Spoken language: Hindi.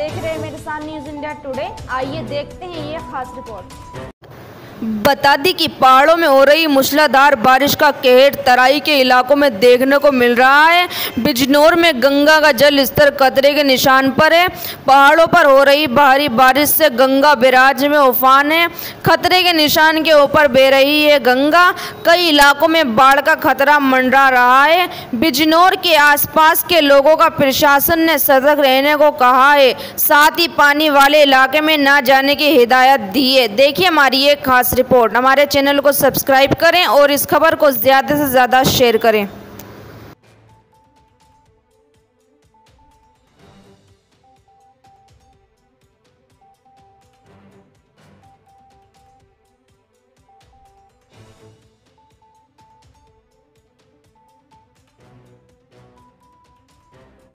देख रहे हैं मेरे साथ न्यूज़ इंडिया टुडे। आइए देखते हैं ये खास रिपोर्ट। बता दी कि पहाड़ों में हो रही मूसलाधार बारिश का कहर तराई के इलाकों में देखने को मिल रहा है। बिजनौर में गंगा का जल स्तर खतरे के निशान पर है। पहाड़ों पर हो रही भारी बारिश से गंगा बैराज में उफान है। खतरे के निशान के ऊपर बह रही है गंगा। कई इलाकों में बाढ़ का खतरा मंडरा रहा है। बिजनौर के आसपास के लोगों का प्रशासन ने सतर्क रहने को कहा है, साथ ही पानी वाले इलाके में न जाने की हिदायत दी है। देखिए हमारी एक खास रिपोर्ट। हमारे चैनल को सब्सक्राइब करें और इस खबर को ज़्यादा से ज़्यादा शेयर करें।